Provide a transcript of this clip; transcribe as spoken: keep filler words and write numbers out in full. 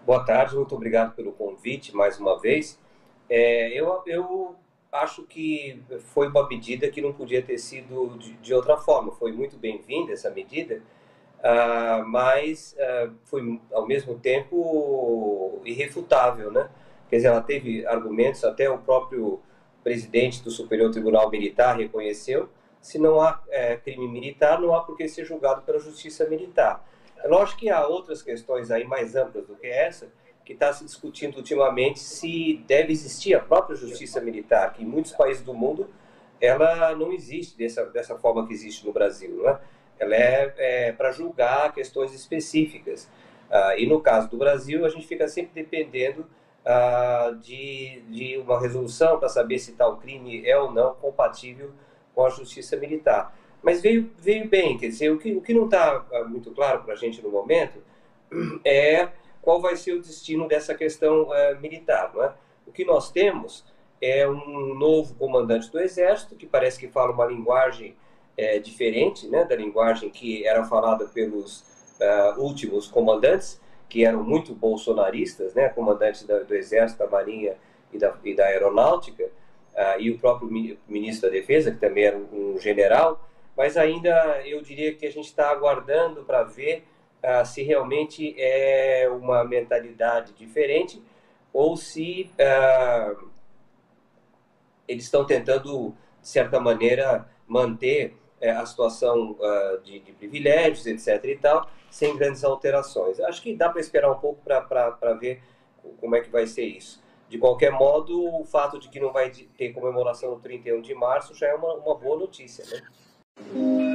Boa tarde, muito obrigado pelo convite mais uma vez. É, eu, eu acho que foi uma medida que não podia ter sido de, de outra forma. Foi muito bem-vinda essa medida, ah, mas ah, foi ao mesmo tempo irrefutável, né? Quer dizer, ela teve argumentos, até o próprio presidente do Superior Tribunal Militar reconheceu. Se não há é, crime militar, não há por que ser julgado pela Justiça Militar. É lógico que há outras questões aí mais amplas do que essa, que está se discutindo ultimamente se deve existir a própria justiça militar, que em muitos países do mundo ela não existe dessa, dessa forma que existe no Brasil, não é? Ela é, é para julgar questões específicas. Ah, e no caso do Brasil, a gente fica sempre dependendo ah, de, de uma resolução para saber se tal crime é ou não compatível com a justiça militar. Mas veio, veio bem, quer dizer, o que, o que não está muito claro para a gente no momento é qual vai ser o destino dessa questão uh, militar. Não é? O que nós temos é um novo comandante do Exército, que parece que fala uma linguagem é, diferente né, da linguagem que era falada pelos uh, últimos comandantes, que eram muito bolsonaristas, né, comandantes da, do Exército, da Marinha e da, e da Aeronáutica, uh, e o próprio ministro da Defesa, que também era um, um general, mas ainda eu diria que a gente está aguardando para ver uh, se realmente é uma mentalidade diferente ou se uh, eles estão tentando, de certa maneira, manter uh, a situação uh, de, de, privilégios, etc. e tal, sem grandes alterações. Acho que dá para esperar um pouco para ver como é que vai ser isso. De qualquer modo, o fato de que não vai ter comemoração no trinta e um de março já é uma, uma boa notícia, né?